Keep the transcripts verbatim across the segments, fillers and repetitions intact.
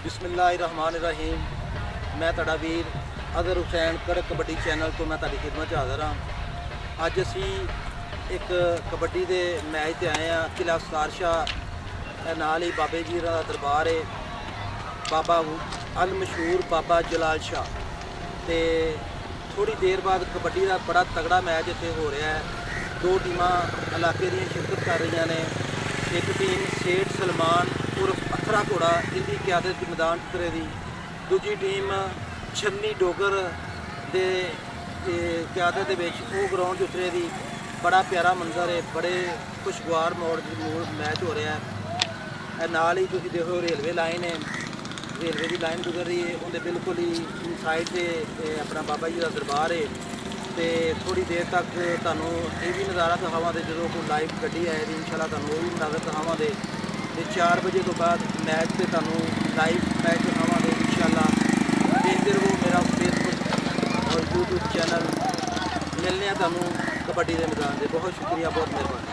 बिस्मिल्लाहिर्रहमानिर्रहीम। मैं तुहाडा वीर अज़हर हुसैन कड़क कबड्डी चैनल तो मैं तुहाडी खिदमत च हाज़र हाँ। अज असी एक कबड्डी के मैच से आए हैं। किला सतार शाह नाल ही बाबे जी का दरबार है, बाबा अल मशहूर बाबा जलाल शाह। तो थोड़ी देर बाद कबड्डी का बड़ा तगड़ा मैच इत्थे हो रहा है। दो टीमां इलाके दी शिरकत कर रही ने। एक टीम सेठ सलमान उर्फ अखरा घोड़ा जिनकी क्यादत मैदान उतरे दी, दूजी टीम छन्नी डोगर दे क्यादत दे वो ग्राउंड उतरे दी। बड़ा प्यारा मंजर है, बड़े खुशगवार मोड़ मैच हो रहा है। नाल ही तुसीं देखो रेलवे लाइन है, रेलवे की लाइन गुजर रही है, उनके बिल्कुल ही साइड से अपना बाबा जी का दरबार है। तो थोड़ी देर तक तुहानू ये भी नज़ारा दिखावांगे जो कोई लाइव गड्डी आए दी, इंशाल्लाह तुहानू वो भी नज़ारा दिखावांगे। तो चार बजे तो बाद मैच से तुहानू लाइव मैच दिखावांगे इंशाल्लाह। देखते रहो मेरा फेसबुक और यूट्यूब चैनल। मिलने हैं तुहानू कबड्डी के मैदान से। बहुत शुक्रिया, बहुत मेहरबानी।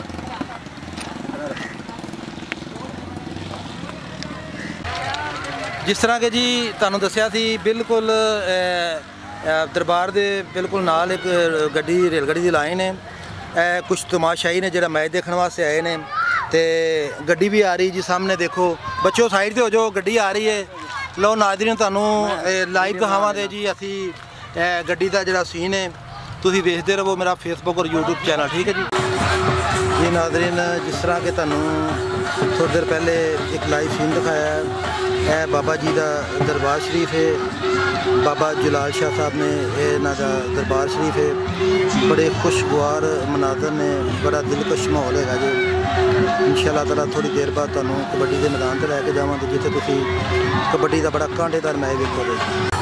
जिस तरह के जी तुहानू दस्सिया सी, बिल्कुल दरबार दे बिल्कुल नाल एक गड्डी रेलगड्डी की लाइन है। ए, कुछ तमाशाई ने जो मैच देखने वास्ते आए ने। तो गड्डी भी आ रही जी, सामने देखो बच्चों साइड से हो जाओ, गड्डी आ रही है। लो नाज़रीन तुहानू लाइव दिखावांगे जी असी गड्डी का जो सीन है। तुसीं देखते रहो मेरा फेसबुक और यूट्यूब चैनल, ठीक है जी। जी नाज़रीन, जिस तरह के तुहानू थोड़ी देर पहले एक लाइव सीन दिखाया है, यह बाबा जी का दरबार शरीफ है। बाबा जलाल शाह साहब ने इन्हां दा दरबार शरीफ है। बड़े खुशगवार मनाजर ने, बड़ा दिलकश माहौल है जो। इंशाअल्लाह ताला थोड़ी देर बाद तुहानू कबड्डी के मैदान से लैके जावांगे जिथे तुसीं कबड्डी का बड़ा कांटेदार मैच देखोगे।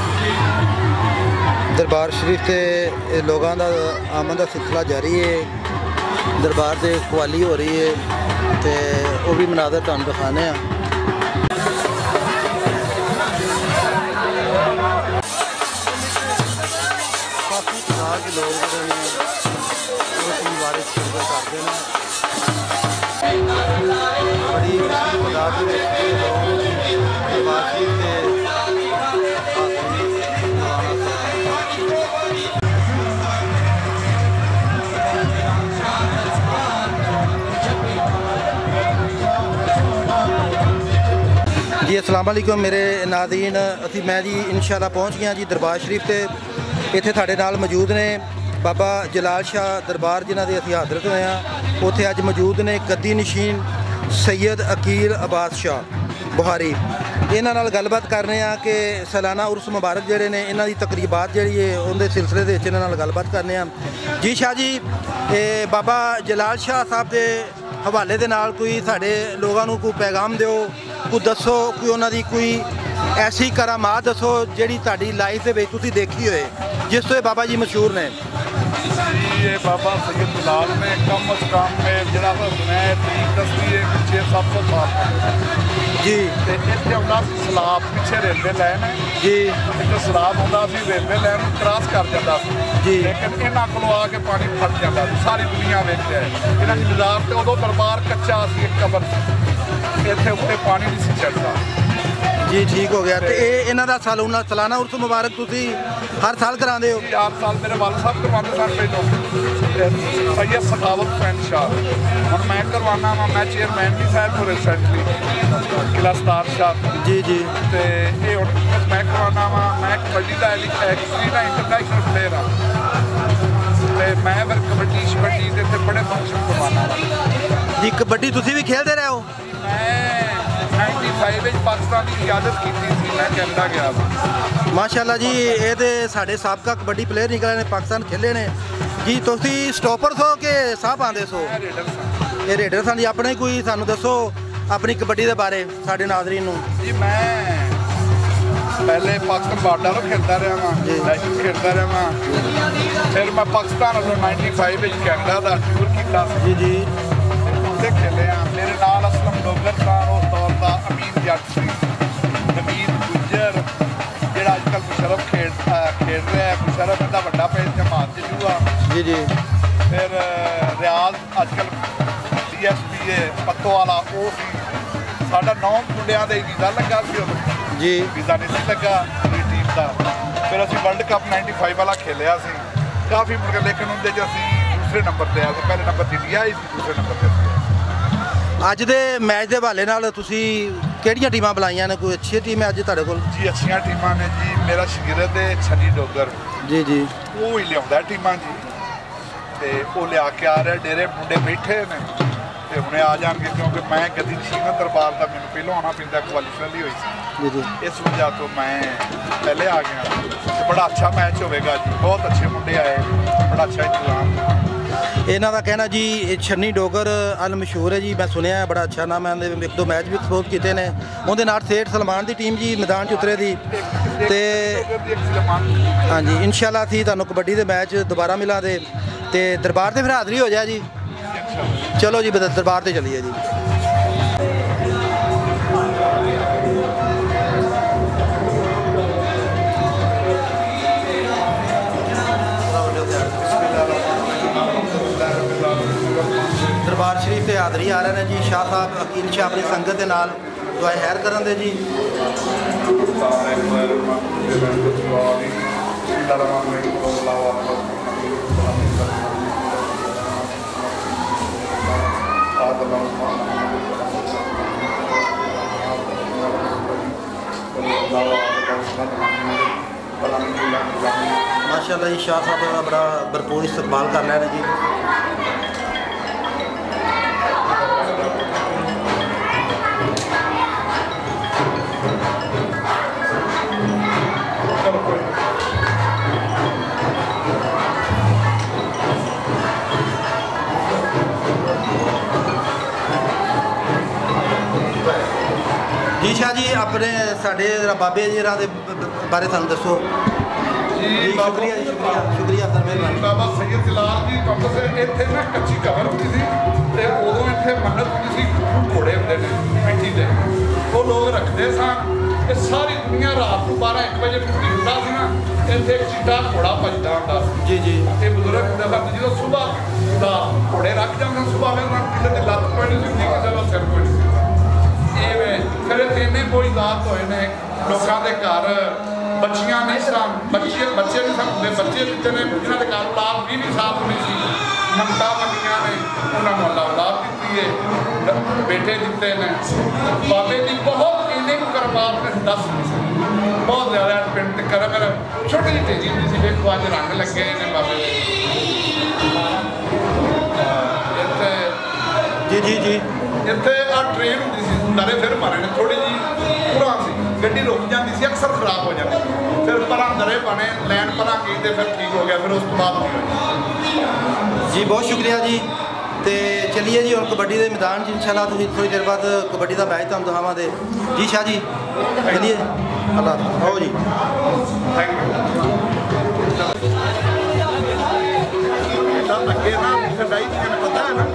दरबार शरीफ से लोगों का आमन का सिलसिला जारी है। दरबार से कवाली हो रही है, तो वह भी मनाजर तुहानू दिखाने हैं। काफ़ी तादाद के लोग बारे शिरकत करते हैं। बड़ी तादाद जी अस्सलाम वालेकुम मेरे नाज़रीन। असी मैं जी इंशाअल्लाह पहुँच गया जी दरबार शरीफ से। इत्थे साडे नाल मौजूद ने बाबा जलाल शाह दरबार जिन्हां दे असी हाज़रत होए हां। उत्थे अज मौजूद ने गद्दी नशीन सैयद अकील अब्बास शाह बुहारी। इन्हां नाल गलबात कर रहे हैं कि सालाना उर्स मुबारक जिहड़े ने इन्हां दी तकरीबात जिहड़ी है उहदे सिलसिले दे विच इन्हां नाल गलबात करने हैं। जी शाह जी, बाबा जलाल शाह साहब के हवाले दे नाल कोई साडे लोगों नूं कोई पैगाम दिओ, कोई दसो, कोई उन्हां दी कोई ऐसी करामात दसो जिहड़ी तुहाडी लाइफ दे विच तुसीं देखी होए, जिस तो बाबा जी मशहूर ने। ये बाबा सैयद बिलाल ने कम अज कम में जरा मैं तरीक दसी है छे सत्त सौ साल जी। तो इतने आउंदा सी सलाब, पिछे रेलवे लाइन है जी। इतने सलाब आउंदा सी, रेलवे लाइन क्रॉस कर जाता जी। लेकिन इन्हां कोलों आके पानी फट जाता सी। सारी दुनिया वेख है इन्हां दी निज़ाम। तो उदों दरबार कच्चा सी, एक कबर इत्थे उत्ते पानी नहीं सी चढ़दा जी। ठीक हो गया। तो ये इन्हां दा सालाना सालाना उर्स मुबारक तुसीं हर साल करांदे हो? हर साल मेरे वाल साहब करवाते सन पहलों, सैयद सखावत हुसैन शाह। हुण मैं करवाना वा, मैं चेयरमैन भी साहब को रिसेंटली किला सतार शाह जी जी। तो ये हुण मैं करवाना वा। मैं कबड्डी का एक्चुअली ना इंटरनेशनल प्लेयर हाँ। तो मैं फिर कबड्डी शबड्डी के इतने बड़े फंक्शन करवाना वा जी। कबड्डी तुसीं भी खेलते रहे हो? मैं नाइनटी फाइव में पाकिस्तान की क्यादत की थी, मैं कैनेडा गया था। माशाअल्लाह जी, ये तो साढ़े साबका कबड्डी प्लेयर निकले ने, पाकिस्तान खेले ने जी। तुसीं स्टॉपर सो कि साह पाते सो? ये रेडर सन जी। अपने कोई सानू दसो अपनी कबड्डी के बारे साढ़े नाज़रीन नूं। जी मैं पहले पाकिस्तान बार्डर खेलता रहा वहाँ, खेलता रहा वहाँ। फिर मैं पाकिस्तान वालों नाइनटी फाइव में कैनेडा का टूर किया जी जी। उत्थे खेले हाँ। मेरे नाल असलम डोगर सन, उस दौर का अमीर जट सी, नवीद गुज्जर जिहड़ा अजकल मुशरफ खेड खेड रहा है। मुशरफ इहदा वड्डा पेज जमात जूआ जी जी। फिर रियाज अजकल डी एस पी है पत्तो वाला, वो सी साडा नौ मुंडियां दे वीज़ा लगा सी। ਜੀ ਵੀਜ਼ਾ ਨਹੀਂ ਸੀ ਲੱਗਾ ਪੂਰੀ ਟੀਮ ਦਾ। ਫਿਰ ਅਸੀਂ ਵਰਲਡ ਕੱਪ ਨਾਈਨਟੀ ਫਾਈਵ ਵਾਲਾ ਖੇਲਿਆ ਸੀ ਕਾਫੀ ਮੁੜ ਕੇ, ਲੇਕਿਨ ਉਹਦੇ 'ਚ ਅਸੀਂ ਦੂਸਰੇ ਨੰਬਰ 'ਤੇ ਆਏ ਸੀ। ਪਹਿਲੇ ਨੰਬਰ 'ਤੇ ਇੰਡੀਆ ਹੀ ਸੀ, ਦੂਸਰੇ ਨੰਬਰ 'ਤੇ ਅਸੀਂ। ਅੱਜ ਦੇ ਮੈਚ ਦੇ ਹਵਾਲੇ ਨਾਲ ਤੁਸੀਂ ਕਿਹੜੀਆਂ ਟੀਮਾਂ ਬੁਲਾਈਆਂ ਨੇ? ਕੋਈ ਅੱਛੀ ਟੀਮ ਹੈ ਅੱਜ ਤੁਹਾਡੇ ਕੋਲ? ਜੀ ਅੱਛੀਆਂ ਟੀਮਾਂ ਨੇ ਜੀ। ਮੇਰਾ ਸ਼ਗਿਰਦ ਹੈ ਛੰਨੀ ਡੋਗਰ, ਜੀ ਜੀ ਉਹ ਹੀ ਲਿਆਉਂਦਾ ਟੀਮਾਂ ਜੀ, ਤੇ ਉਹ ਲਿਆ ਕੇ ਆ ਰਿਹਾ। ਡੇਰੇ ਮੁੰਡੇ ਬੈਠੇ ਨੇ ਤੇ ਹੁਣੇ ਆ ਜਾਣਗੇ, ਕਿਉਂਕਿ ਮੈਂ ਗੱਦੀ ਨਸ਼ੀਨ ਦਰਬਾਰ ਦਾ ਮੈਨੂੰ ਪਹਿਲਾਂ ਆਉਣਾ ਪੈਂਦਾ, ਕੁਆਲੀਫਾਈ ਨਹੀਂ ਹੋਈ ਸੀ ਜੀ ਜੀ। ਇਸ ਵਜ੍ਹਾ ਤੋਂ ਮੈਂ ਪਹਿਲੇ ਆ ਗਿਆ। ਤੇ ਬੜਾ ਅੱਛਾ ਮੈਚ ਹੋਵੇਗਾ ਜੀ, ਬਹੁਤ ਅੱਛੇ ਮੁੰਡੇ ਆਏ, ਬੜਾ ਅੱਛਾ ਇੰਤਜ਼ਾਮ। ਇਹਨਾਂ ਦਾ ਕਹਿਣਾ ਜੀ ਇਹ ਛੰਨੀ ਡੋਗਰ ਅਲ ਮਸ਼ਹੂਰ ਹੈ ਜੀ, ਮੈਂ ਸੁਣਿਆ ਹੈ, ਬੜਾ ਅੱਛਾ ਨਾਮ ਹੈ। ਇਹਦੇ ਇੱਕ ਦੋ ਮੈਚ ਵੀ ਐਕਸਪੋਜ਼ ਕੀਤੇ ਨੇ। ਉਹਦੇ ਨਾਲ ਸੇਠ ਸਲਮਾਨ ਦੀ ਟੀਮ ਜੀ ਮੈਦਾਨ 'ਚ ਉਤਰੇ ਦੀ। ਤੇ ਹਾਂਜੀ ਇਨਸ਼ਾਅੱਲਾ ਅਸੀਂ ਤੁਹਾਨੂੰ ਕਬੱਡੀ ਦੇ ਮੈਚ ਦੁਬਾਰਾ ਮਿਲਾਂਗੇ ਤੇ ਦਰਬਾਰ ਤੇ ਫਿਰ ਹਾਜ਼ਰੀ ਹੋ ਜਾ ਜੀ। ਚਲੋ ਜੀ ਦਰਬਾਰ ਤੇ ਚਲੀਏ ਜੀ। ਦਰਬਾਰ ਸ਼ਰੀਫ ਤੇ ਹਾਜ਼ਰੀ ਆ ਰਹੇ ਨੇ ਜੀ। ਸ਼ਾਹ ਸਾਹਿਬ ਅਕੀਲ ਸ਼ਾਹ ਆਪਣੀ ਸੰਗਤ ਦੇ ਨਾਲ ਦੁਆ ਖੈਰ ਕਰਨ ਦੇ ਜੀ। माशाअल्लाह जी शाह साहब का बड़ा भरपूर इस्तकबाल कर रहे हैं जी। जी शाह जी अपने साढ़े बाबे जी दे बारे सानू दसो जी। शुक्रिया जी, शुक्रिया शुक्रिया सर मेहरबानी। बाबा सैयद जलाल जी वापस इत्थे ना कच्ची कबर होती सी ते उदों इत्थे मन्नत होंदी सी, घोड़े होंदे ने मिट्टी दे, वो लोग रखते सन। ते सारी दुनिया रात को बारह एक बजे टुटी ਹੁੰਦਾ ਸੀ ਨਾ, ਇੱਥੇ ਇੱਕ ਚਿੱਟਾ ਘੋੜਾ ਭੱਜਦਾ ਹੁੰਦਾ ਸੀ। ਜੀ ਜੀ ਇਹ ਬਜ਼ੁਰਗ ਹੁੰਦਾ ਸੀ ਜਦੋਂ ਸਵੇਰ ਦਾ ਘੋੜੇ ਰੱਖ ਜਾਂਦੇ ਸਵੇਰ ਵੇਲੇ ਨਾਲ ਕਿਸੇ ਦੇ ਲੱਤ ਪੈਣੀ ਸੀ, ਕਿਸੇ ਦਾ ਸਿਰ ਪੈਣੀ ਸੀ। ਇਵੇਂ ਫਿਰ ਇੰਨੇ ਕੋਈ ਦਾਤ ਹੋਏ ਨੇ ਲੋਕਾਂ ਦੇ ਘਰ ਬੱਚੀਆਂ ਨਹੀਂ ਸਨ, ਬੱਚੇ ਬੱਚੇ ਨਹੀਂ ਸਨ ਹੁੰਦੇ, ਬੱਚੇ ਜਿੱਤੇ ਨੇ ਜਿਹਨਾਂ ਦੇ ਘਰ ਔਲਾਦ ਵੀਹ ਵੀਹ ਸਾਲ ਹੋਈ ਸੀ, ਮੰਗਤਾ ਮੰਗੀਆਂ ਨੇ, ਉਹਨਾਂ ਨੂੰ ਅੱਲਾ ਔਲਾਦ ਦਿੱਤੀ ਹੈ, ਬੇਟੇ ਦਿੱਤੇ ਨੇ। ਬਾਬੇ ਦੀ ਬਹੁਤ ਇੰਨੇ ਕੁ ਕਰਮਾਤ ਨੇ ਦੱਸ ਨਹੀਂ ਸੀ, ਬਹੁਤ ਜ਼ਿਆਦਾ ਪਿੰਡ ਤੇ ਕਰ ਕਰ ਛੋਟੀ ਜਿਹੀ ਢੇਰੀ ਹੁੰਦੀ ਸੀ। ਵੇਖੋ ਅੱਜ ਰੰਗ ਲੱਗੇ ਨੇ ਬਾਬੇ ਦੇ ਇੱਥੇ। ਜੀ ਜੀ ਜੀ ਇੱਥੇ ਆ ਟ੍ਰੇਨ ਹੁੰਦੀ ਸੀ, ਨਰੇ ਫਿਰ ਮਾਰੇ ਨੇ, ਥੋੜੀ ਜਿਹੀ ਪੁਰਾ ਸੀ, ਗੱਡੀ ਰੁਕ ਜਾਂਦੀ ਸੀ, ਅਕਸਰ ਖਰਾਬ ਹੋ ਜਾਂਦੀ। ਫਿਰ ਪਰਾਂ ਨਰੇ ਬਣੇ, ਲੈਣ ਪਰਾਂ ਗਈ ਤੇ ਫਿਰ ਠੀਕ ਹੋ ਗਿਆ, ਫਿਰ ਉਸ ਤੋਂ ਬਾਅਦ ਨਹੀਂ ਹੋਈ। ਜੀ ਬਹੁਤ ਸ਼ੁਕਰੀਆ ਜੀ। ਤੇ ਚਲਿਏ ਜੀ ਹੁਣ ਕਬੱਡੀ ਦੇ ਮੈਦਾਨ 'ਚ ਇਨਸ਼ਾਅੱਲਾ ਤੁਸੀਂ ਥੋੜੀ ਦੇਰ ਬਾਅਦ ਕਬੱਡੀ ਦਾ ਮੈਚ ਤੁਹਾਨੂੰ ਦਿਖਾਵਾਂਗੇ ਜੀ। ਸ਼ਾਹ ਜੀ ਚਲਿਏ, ਅੱਲਾ ਆਓ ਜੀ। Thank you. ਅੱਗੇ ਨਾ ਖਡਾਈ ਤੁਹਾਨੂੰ ਪਤਾ ਹੈ ਨਾ,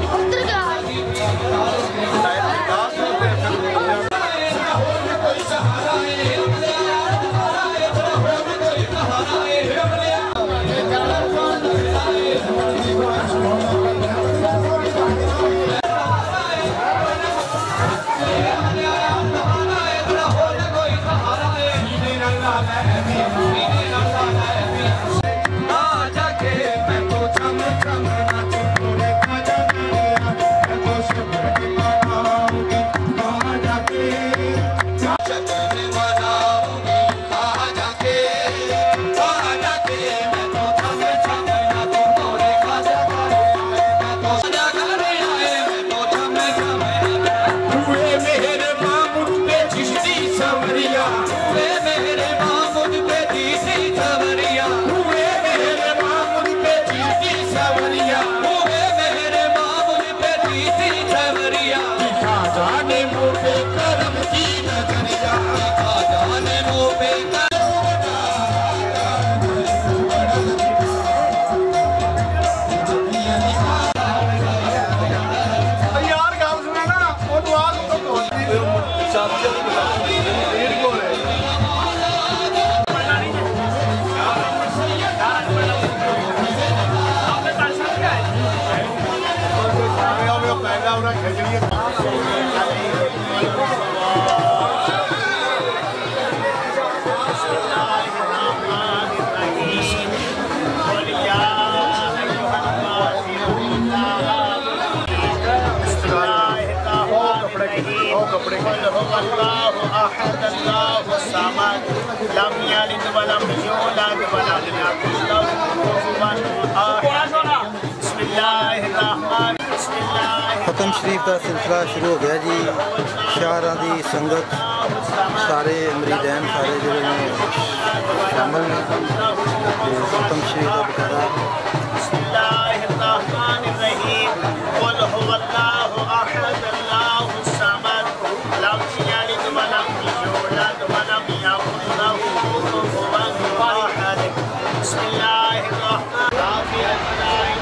هو الله أحد الله الصمد لم يلد ولم يولد ولم يكن له كفوا أحد بسم الله الرحمن بسم الله ختم شریف کا سلسلہ شروع ہو گیا جی شاہراں دی سنگت سارے مریدین سارے جڑے نے شامل نے ختم شریف کا بقرا بسم الله الرحمن الرحيم قل هو الله أحد الله الصمد لم يلد ولم يولد ولم يكن له كفوا أحد بسم الله الرحمن الرحيم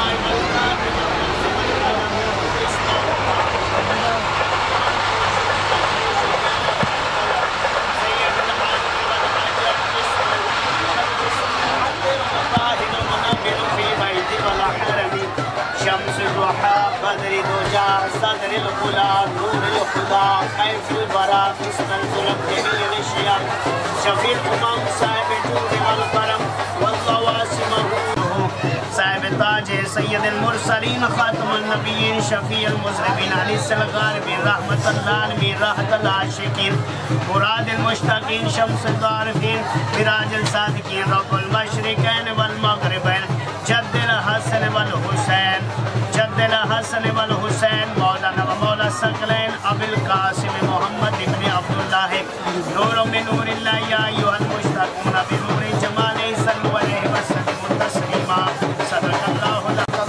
شمس الضحى بدر دجى صدر الغلا نور الخدا خيف البرى قسم الظلم جميل الشيم شفيع الامم صاحب الجود والكرم والله واسمه صاحب تاج سید المرسلین خاتم النبیین شفیع المذنبین علی الغالبین رحمت العالمین راحت العاشقین مراد المشتاقین شمس العارفین سراج الصادقین رب المشرقین والمغربین جد الحسن والحسین جد الحسن والحسین مولانا و مولا الثقلین ابو القاسم محمد ابن عبداللہ نور من نور اللہ یا ایھا المشتاقون بنور جمالہ صلوا علیہ وسلم تسلیما صدق اللہ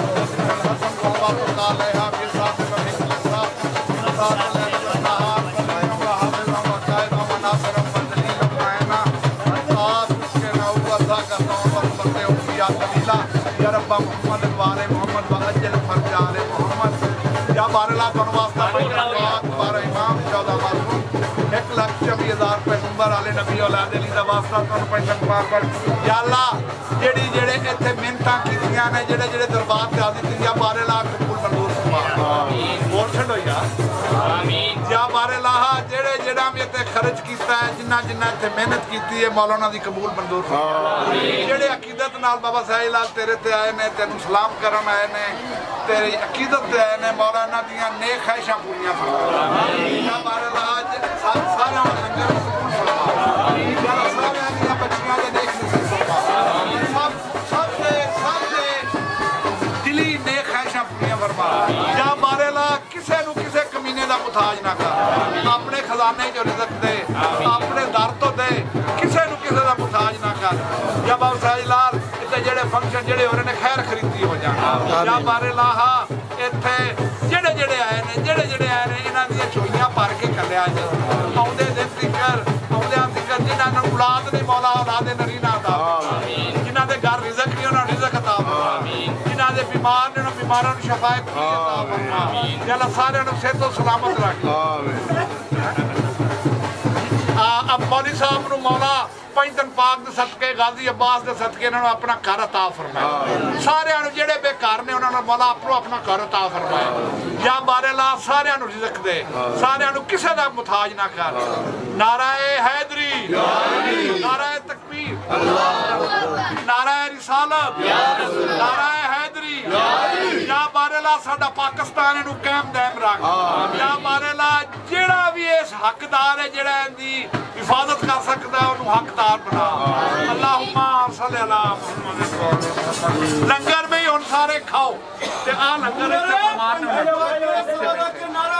یا رب محمد وعلى محمد وعجل فرج آل محمد یا بار اللہ کو واسطہ پاک بار امام چودہ معصوم ایک لاکھ چوبیس ہزار پیغمبر آل نبی اولاد علی دا واسطہ تو پنجن پاک پر یا اللہ جڑی جڑے ایتھے منتاں کیتیاں نے جڑے جڑے دربار تے حاضر تھی یا بار اللہ قبول منظور فرما آمین بول چھڈو یار آمین یا بار اللہ جڑے جڑا بھی تے خرچ کیتا ہے جنہ جنہ تے محنت کیتی ہے مولانا دی قبول منظور فرما آمین جڑے عقیدت نال بابا سہیل لال تیرے تے آئے نے تینوں سلام کرن آئے نے تیری عقیدت تے آئے نے مولانا دیاں نیک خواہشاں پوریاں فرما آمین یا بار اللہ سارے لنگر قبول فرما آمین یا سارے دیاں بچیاں دے نیک نصیب فرما آمین سب سب دے سب دے دلی نیک خواہشاں پوریاں فرما یا بار اللہ کسے نو کسے کمینے دا محتاج نہ کر اپنے خزانے جو رزق دے اپنے در تو دے کسے نو کسے دا محتاج نہ کر یا بابا سہیل لال اتنے جڑے فنکشن جڑے ہو رہے نے خیر خریدی ہو جانا یا بارے لاہا اتنے جڑے جڑے آئے نے جڑے جڑے آئے نے انہاں دیاں چوئیاں پار کے کلیا جائے آؤندے دن تکر آؤندے ہم تکر جنہاں نے اولاد نہیں مولا اولاد نرینہ عطا جنہاں دے گھر رزق نہیں انہاں رزق عطا جنہاں دے بیمار نے انہاں بیماروں نے شفایت عطا فرما یا اللہ سارے انہوں صحت و سلامت رکھ اب مولی صاحب نو مولا پنج دن پاک دے صدقے غازی عباس دے صدقے انہوں نے اپنا گھر عطا فرمایا سارے انہوں جڑے بے کار نے انہوں نے مولا اپنا اپنا گھر عطا فرمایا یا بارے اللہ سارے انہوں رزق دے سارے انہوں کسے دا محتاج نہ کر نعرہ حیدری نعرہ تکبیر نعرہ رسالت نعرہ حیدری یا بارے اللہ ساڈا پاکستان انہوں قائم دائم رکھ یا بارے اللہ جڑا بھی اس حقدار ہے جڑا اندی حفاظت کر سکتا ہے انہوں حقدار بنا اللہم صلی اللہ محمد لنگر میں ہی ان سارے کھاؤ تے آ لنگر اتنے مہمان نے